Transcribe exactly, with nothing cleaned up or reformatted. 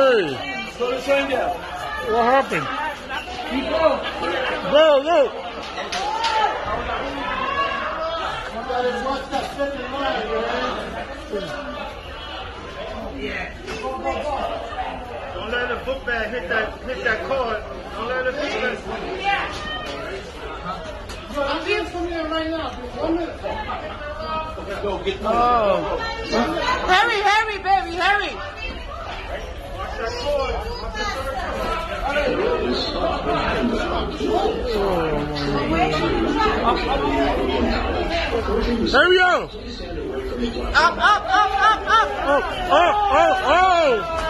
Hey. Slow the train down. What happened? Keep going. Go, go. Don't let the book bag hit that hit that cord. Don't let it hit that. I'm getting from here right now. One minute. Let's go get the Oh. Hurry, hurry, baby, hurry. Watch that cord. Watch that There we go. Up, up, up, up, up. Oh, oh, oh, oh.